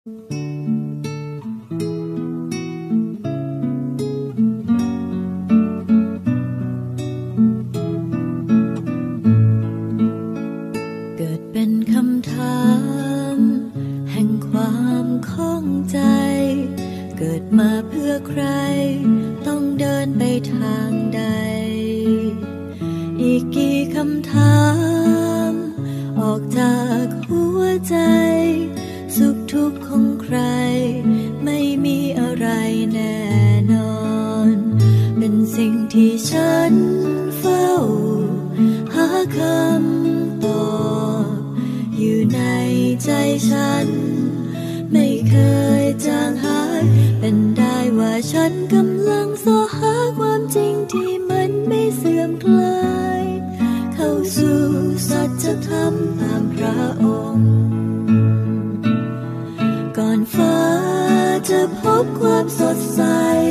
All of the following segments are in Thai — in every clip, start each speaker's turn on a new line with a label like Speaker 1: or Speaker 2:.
Speaker 1: เกิดเป็นคำถามแห่งความข้องใจเกิดมาเพื่อใครต้องเดินไปทางใดอีกกี่คำถามออกจากหัวใจสุขทุกข์ของใครไม่มีอะไรแน่นอนเป็นสิ่งที่ฉันเฝ้าหาคำตอบอยู่ในใจฉันไม่เคยจางหายเป็นได้ว่าฉันกำลังสอหาความจริงที่มันไม่เสื่อมคลายเข้าสู่สัจธรรมตามพระองค์ก่อนฟ้าจะพบความสดใส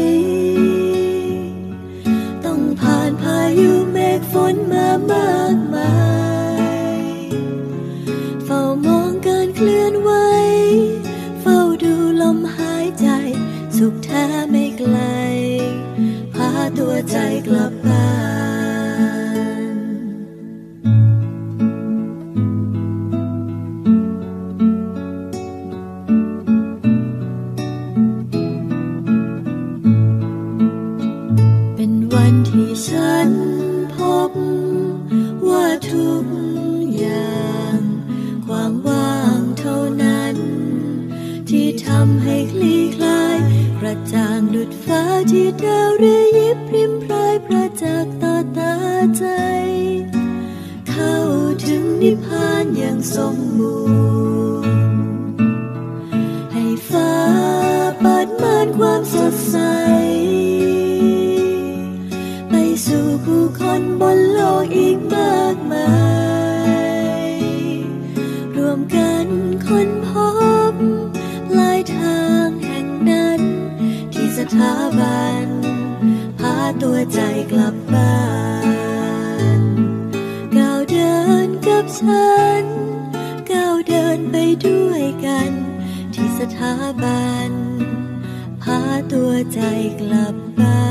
Speaker 1: ต้องผ่านพายุเมฆฝนมามากมายเฝ้ามองการเคลื่อนไหวเฝ้าดูลมหายใจสุขแท้ไม่ไกลพาตัวใจกลับบ้านเป็นวันที่ฉันพบว่าทุกอย่างความว่างเท่านั้นที่ทำให้คลี่คลายกระจ่างดุจฟ้าที่ดาวเรืองยิบพริมพรายประจักษ์ต่อตาใจเข้าถึงนิพพานอย่างสมบูรณ์ให้ฟ้าเปิดม่านความสดใสไปสู่ผู้คนบนโลกอีกมากมายรวมกันค้นพบหลายทางแห่งนั้นที่สถาบันพาตัวใจกลับบ้านก้าวเดินกับฉันก้าวเดินไปด้วยกันที่สถาบันพาตัวใจกลับบ้าน